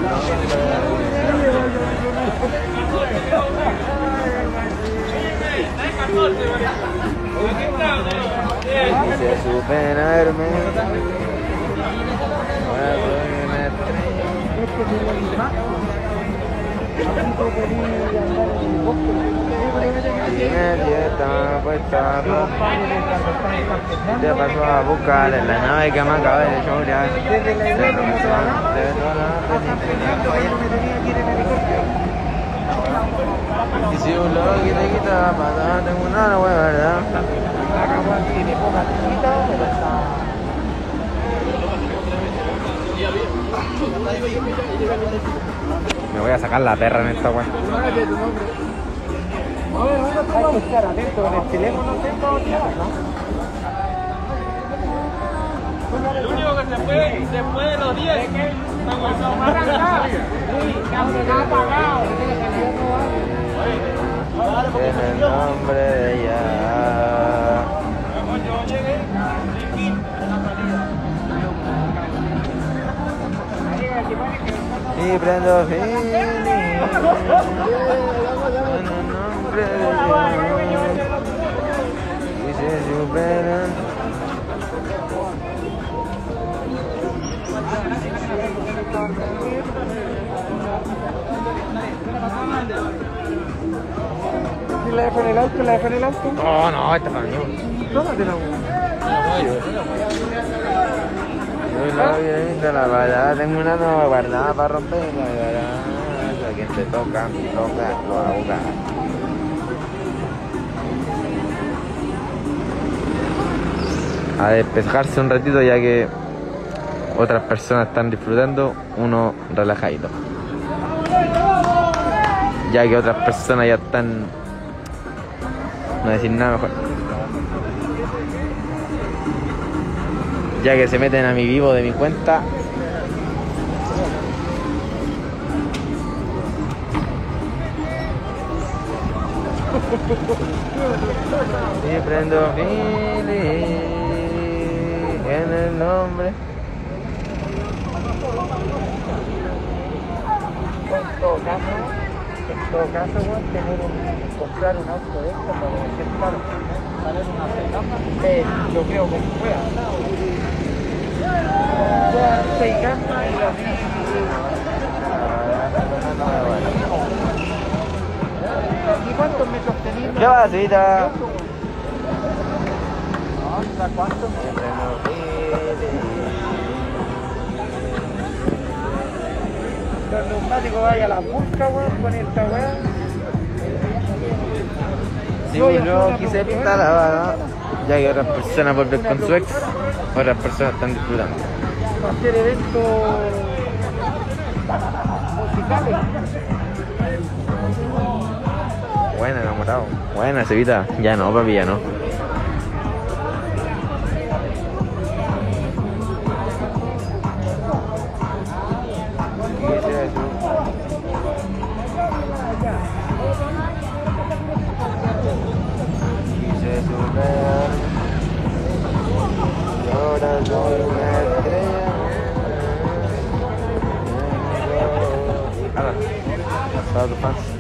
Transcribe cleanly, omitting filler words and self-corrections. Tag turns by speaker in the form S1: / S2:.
S1: Quise superarme. Te pasó a buscar en la nave que me acaba de llorar. Y si un loco que te quita la patada, tengo una buena verdad. Me voy a sacar la perra en esta weá.
S2: Hay que estar atento con el teléfono,
S3: El único que se fue después de los 10
S1: En el nombre de ella. Y prendo fin. En el nombre de ella. Y se superan.
S2: ¿La dejo en el auto? ¿La dejo en el auto?
S1: No, no, esta para mí.
S2: Tómatela.
S1: Yo la voy a la balada, tengo una nueva guardada para romper la balada. A quien te toca, lo ahoga. A despejarse un ratito ya que otras personas están disfrutando, uno relajadito. Ya que otras personas ya están, no decir nada mejor, ya que se meten a mi vivo de mi cuenta. Y prendo Philly en el nombre.
S2: En todo caso, comprar un auto de esto para hacer claro, para una seis yo creo que pueda. Ya 6 camas y así. ¿Y cuántos metros tenías?
S1: ¿Qué vasita?
S2: ¿Cuántos? Los neumáticos vaya a la busca, weón, con esta weá.
S1: Sí, yo quise pintar la bala, ya que otras personas vuelven con su ex, otras personas están disfrutando.
S2: Para hacer eventos musicales.
S1: Buena, enamorado. Buena, Cevita. Ya no, papi, ya no. Quise superar. Y ahora soy una estrella. Hola. Hasta tu fans.